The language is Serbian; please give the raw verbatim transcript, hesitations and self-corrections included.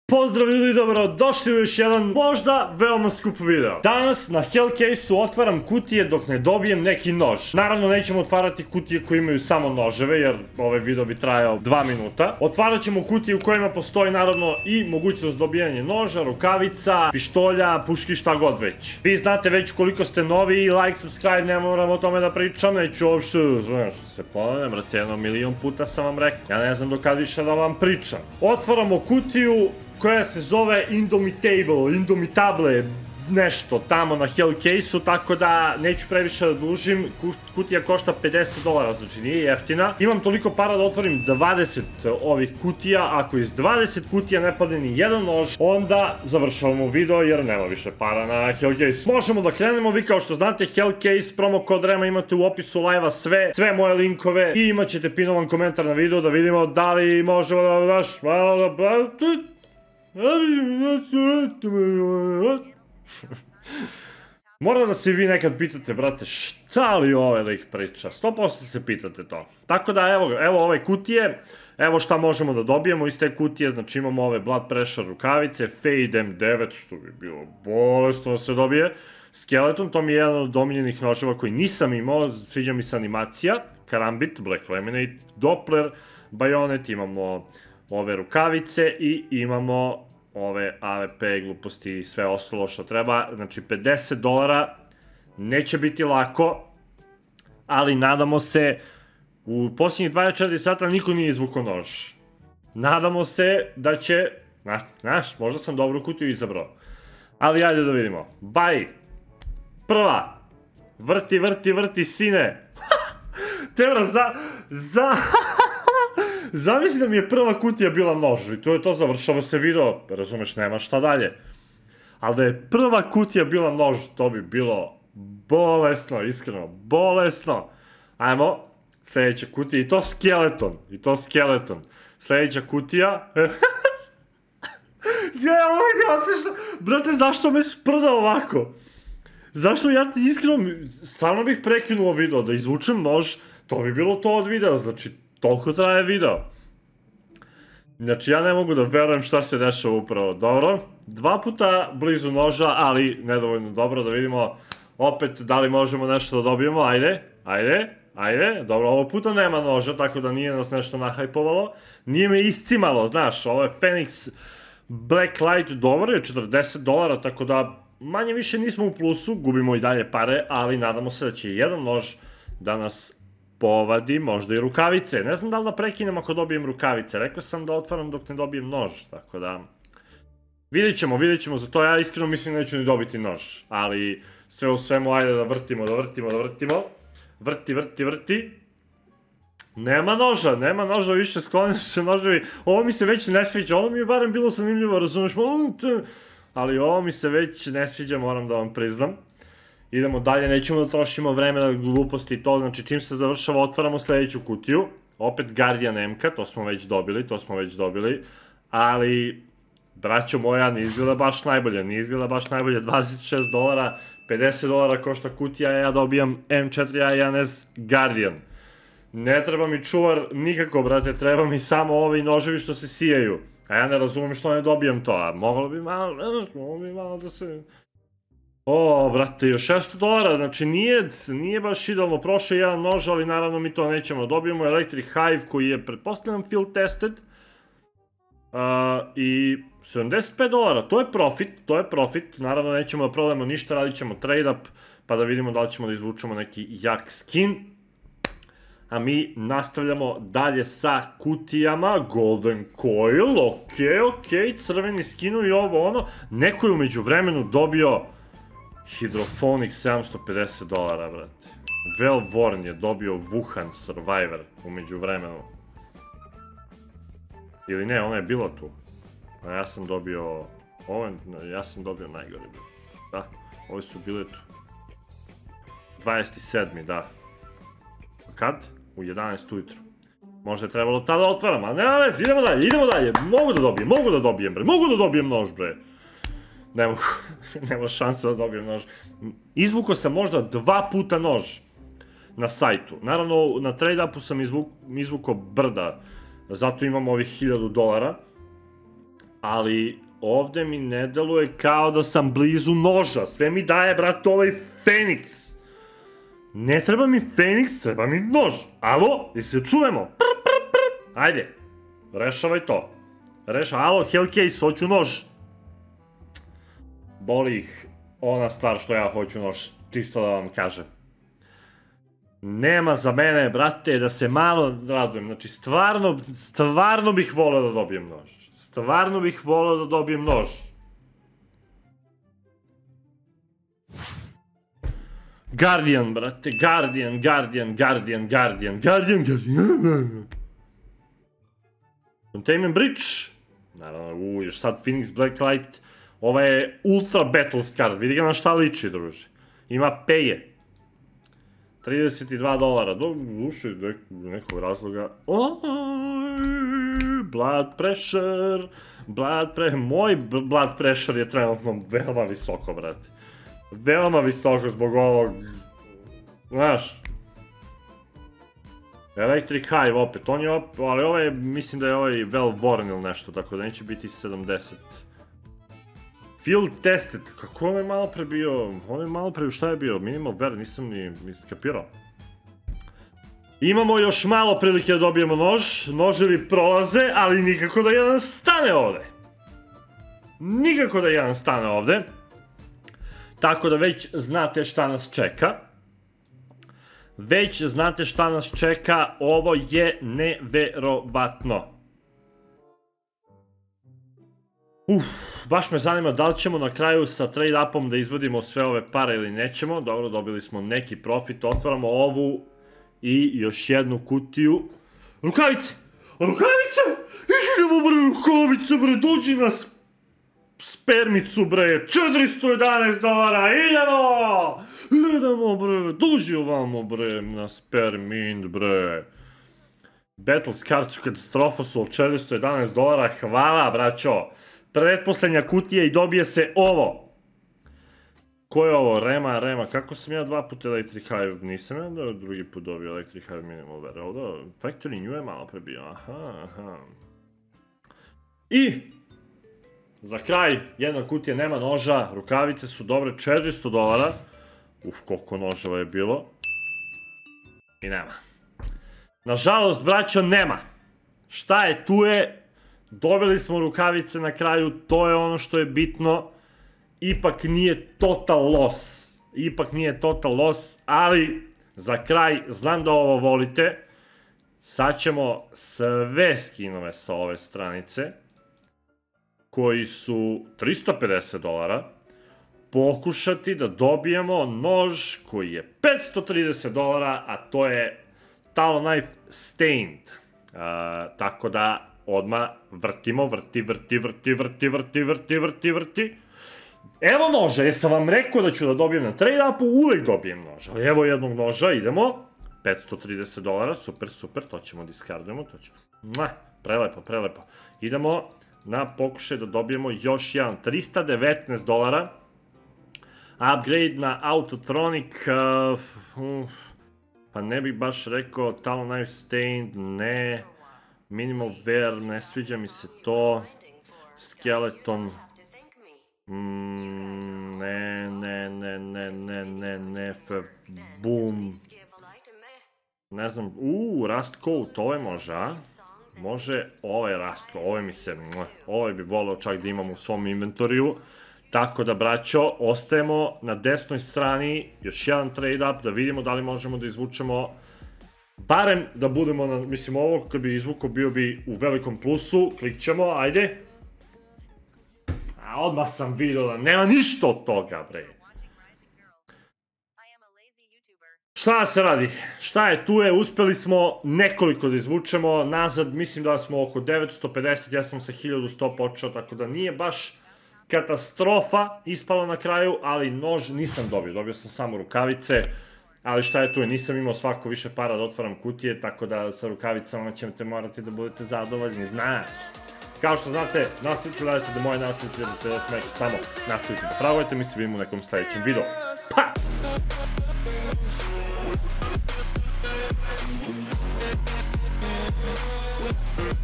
Pozdrav ljudi, dobro došli u još jedan možda veoma skup video. Danas na Hellcase-u otvaram kutije dok ne dobijem neki nož. Naravno nećemo otvarati kutije koje imaju samo noževe jer ovaj video bi trajao dva minuta. Otvarat ćemo kutije u kojima postoji naravno i mogućnost dobijanja noža, rukavica, pištolja, puški, šta god već. Vi znate već koliko ste novi i like, subscribe, ne moram o tome da pričam, neću uopšte, znaš, se ponavljam, brate, jedno milion puta sam vam rekao. Ja ne znam do kad više da vam pričam. Otvaramo kutiju koja se zove Indomitable, Indomitable, nešto tamo na Hellcase-u, tako da neću previše da dužim. Kutija košta pedeset dolara, znači nije jeftina. Imam toliko para da otvorim dvadeset ovih kutija, ako iz dvadeset kutija ne padne ni jedan nož, onda završavamo video jer nema više para na Hellcase-u. Možemo da krenemo, vi kao što znate Hellcase, promo kod Rema imate u opisu live-a sve, sve moje linkove i imat ćete pinovan komentar na video da vidimo da li možemo da daš malo da... Moram da se vi nekad pitate, brate, šta li ovaj lik priča? sto posto se pitate to. Tako da, evo, evo ove kutije, evo šta možemo da dobijemo iz te kutije, znači imamo ove Blood Pressure rukavice, Fade M devet, što bi bilo bolesno da se dobije, Skeleton, to mi je jedan od omiljenih noževa koji nisam imao, sviđa mi se animacija, Karambit, Black Lemonade, Doppler, Bayonet, imamo ove rukavice i imamo ove A V P gluposti i sve ostalo što treba, znači pedeset dolara, neće biti lako, ali nadamo se, u posljednjih dvadeset četiri sata niko nije izvukao nož. Nadamo se da će, znaš, možda sam dobru kutiju izabrao, ali ajde da vidimo. Baj, prva, vrti, vrti, vrti, sine, tebra, za, za, zamisli da mi je prva kutija bila nož i to je to, završava se video, razumeš, nema šta dalje. Ali da je prva kutija bila nož, to bi bilo bolesno, iskreno, bolesno. Ajmo, sljedeća kutija, i to Skeleton, i to Skeleton. Sljedeća kutija... Brate, zašto me sprda ovako? Zašto ja ti iskreno, stvarno bih prekinuo video, da izvučem nož, to bi bilo to od videa, znači... Toliko traje video. Znači, ja ne mogu da verujem šta se dešava upravo. Dobro, dva puta blizu noža, ali nedovoljno dobro, da vidimo opet da li možemo nešto da dobijemo. Ajde, ajde, ajde. Dobro, ovo puta nema noža, tako da nije nas nešto nahajpovalo. Nije me iscimalo, znaš, ovo je Phoenix Blacklight, dobro je, četrdeset dolara, tako da manje više nismo u plusu, gubimo i dalje pare, ali nadamo se da će jedan nož da nas povadi, možda i rukavice. Ne znam da li da prekinem ako dobijem rukavice. Rekao sam da otvaram dok ne dobijem nož, tako da... Vidjet ćemo, vidjet ćemo, za to ja iskreno mislim neću ni dobiti nož. Ali sve u svemu, ajde da vrtimo, da vrtimo, da vrtimo. Vrti, vrti, vrti. Nema noža, nema noža više, sklonio se noževi. Ovo mi se već ne sviđa, ovo mi je barem bilo zanimljivo, razumeš? Ali ovo mi se već ne sviđa, moram da vam priznam. Idemo dalje, nećemo da trošimo vreme na gluposti i to, znači čim se završava otvaramo sljedeću kutiju. Opet Guardian M-ka, to smo već dobili, to smo već dobili. Ali, braćo moja, ne izgleda baš najbolje, ne izgleda baš najbolje. dvadeset šest dolara, pedeset dolara košta kutija, ja dobijam M četiri A jedan S Guardian. Ne treba mi čuvar nikako, brate, treba mi samo ovi noževi što se sijaju. A ja ne razumijem što ne dobijam to, a moglo bi malo, moglo bi malo da se... O, brate, još šesto dolara, znači nije baš idealno, prošao jedan nož, ali naravno mi to nećemo. Dobijemo Electric Hive koji je pretpostavljam field tested i sedamdeset pet dolara, to je profit, to je profit, naravno nećemo da prodajemo ništa, radit ćemo trade up pa da vidimo da li ćemo da izvučemo neki jak skin. A mi nastavljamo dalje sa kutijama, Golden Coil, okej, okej, crveni skinu i ovo ono, neko je umeđu vremenu dobio Hydrophonic sedamsto pedeset dolara, brate. Velvorn je dobio Wuhan Survivor umeđu vremenu. Ili ne, ona je bila tu. A ja sam dobio... Ja sam dobio najgore. Da, ove su bile tu. dvadeset sedmi da. Kad? U jedanaest ujutru. Možda je trebalo tada otvaram, ali nema vez, idemo dalje, idemo dalje. Mogu da dobijem, mogu da dobijem, bre. Mogu da dobijem nož, bre. Ne mogu, nema šanse da dobijem nož. Izvukao sam možda dva puta nož na sajtu. Naravno, na trade upu sam izvukao brda, zato imam ovih hiljadu dolara. ali ovde mi ne deluje kao da sam blizu noža. Sve mi daje, brate, ovaj Feniks. Ne treba mi Feniks, treba mi nož. Alo, i se čujemo. Pr, pr, pr. Ajde, rešavaj to. Rešavaj, alo, Hellcase, hoću nož. Boli ih ona stvar što ja hoću nož, čisto da vam kažem. Nema za mene, brate, da se malo radujem. Znači, stvarno, stvarno bih voleo da dobijem nož. Stvarno bih voleo da dobijem nož. Guardian, brate, Guardian, Guardian, Guardian, Guardian, Guardian, Guardian. Containment Breach. Naravno, u, još sad Phoenix Blacklight. Ova je Ultra Battles card, vidi ga na šta liči, druže. Ima peje. trideset dva dolara, duše nekog razloga. Blood pressure, blood pressure, moj blood pressure je trenutno veoma visoko, brate. Veoma visoko zbog ovog, znaš. Electric Hive opet, on je opet, ali ovaj, mislim da je ovaj Velvorn ili nešto, tako da neće biti sedamdeset. Field tested, kako on je malo pre bio, on je malo pre, šta je bio, minimal ver, nisam ni skapirao. Imamo još malo prilike da dobijemo nož, noževi prolaze, ali nikako da jedan stane ovde. Nikako da jedan stane ovde. Tako da već znate šta nas čeka. Već znate šta nas čeka, ovo je neverovatno. Uf, baš me zanima da li ćemo na kraju sa trade-upom da izvodimo sve ove pare ili nećemo. Dobro, dobili smo neki profit, otvaramo ovu i još jednu kutiju. Rukavice! Rukavice! Idemo bre, rukavice bre, dođi na spermicu bre, četiristo jedanaest dolara, idemo! Idemo bre, dođi ovamo bre, na spermint bre. Battles card su katastrofa su od četiristo jedanaest dolara, hvala braćo. Pretposlednja kutija i dobije se ovo. Ko je ovo? Rema, Rema. Kako sam ja dva puta Electric Hive? Nisam ja da drugi put dobio Electric Hive minimal ver. Ovdje Factory New je malo prebio. Aha, aha. I za kraj, jedna kutija nema noža. Rukavice su dobre, četiristo dolara. Uf, koliko noževa je bilo. I nema. Nažalost, braćo, nema. Šta je, tu je. Dobili smo rukavice na kraju, to je ono što je bitno. Ipak nije total loss. Ipak nije total loss, ali za kraj, znam da ovo volite. Sad ćemo sve skinove sa ove stranice, koji su tristo pedeset dolara, pokušati da dobijemo nož koji je petsto trideset dolara, a to je Talonite Stained. Tako da odmah vrtimo, vrti, vrti, vrti, vrti, vrti, vrti, vrti, vrti. Evo noža, jesam vam rekao da ću da dobijem na trade-upu, uvek dobijem noža. Evo jednog noža, idemo. petsto trideset dolara, super, super, to ćemo diskardujemo, to ćemo. Prelepo, prelepo. Idemo na pokušaj da dobijemo još jedan, trista devetnaest dolara. Upgrade na Autotronic, pa ne bih baš rekao, Talonite Stained, ne. Minimal Wear, ne sviđa mi se to. Skeleton. Ne, ne, ne, ne, ne, ne, ne, boom. Ne znam, uuu, Rust Coat, ovo može, a? Može, ovaj Rust Coat, ovaj mi se, ovaj bi voleo čak da imam u svom inventoriju. Tako da, braćo, ostajemo na desnoj strani, još jedan trade-up, da vidimo da li možemo da izvučemo. Barem da budemo na, mislim ovo kad bi izvukao bio bi u velikom plusu, klik ćemo, ajde. A odmah sam vidio da nema ništa od toga, bre. Šta se radi? Šta je tu je, uspeli smo nekoliko da izvučemo, nazad mislim da smo oko devetsto pedeset, ja sam sa hiljadu sto počeo, tako da nije baš katastrofa ispalo na kraju, ali nož nisam dobio, dobio sam samo rukavice. Ali šta je tu, nisam imao svako više para da otvaram kutije, tako da sa rukavicama ćete morati da budete zadovoljni, znaš. Kao što znate, nastavite da radite da moje nastavite da te smeće, samo nastavite da pravujete, mi se vidimo u nekom sledećem videu. Pa! We'll be right back.